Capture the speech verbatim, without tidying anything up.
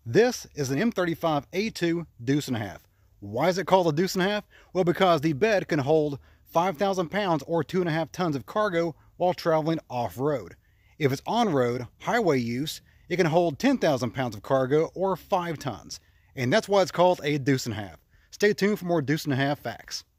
This is an M thirty-five A two Deuce and a half. Why is it called a Deuce and a half? Well, because the bed can hold five thousand pounds or two and a half tons of cargo while traveling off-road. If it's on-road, highway use, it can hold ten thousand pounds of cargo or five tons. And that's why it's called a Deuce and a half. Stay tuned for more Deuce and a half facts.